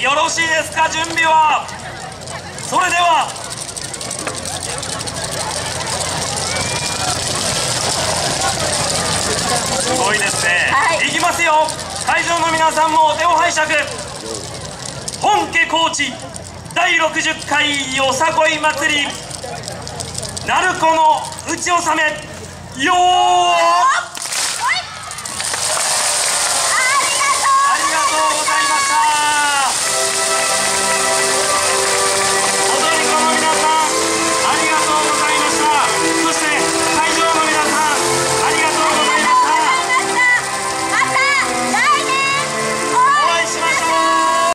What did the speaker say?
よろしいですか、準備は。それではすごいですね、いきますよ。会場の皆さんもお手を拝借。本家高知第60回よさこい祭り鳴子の打ち納めよー。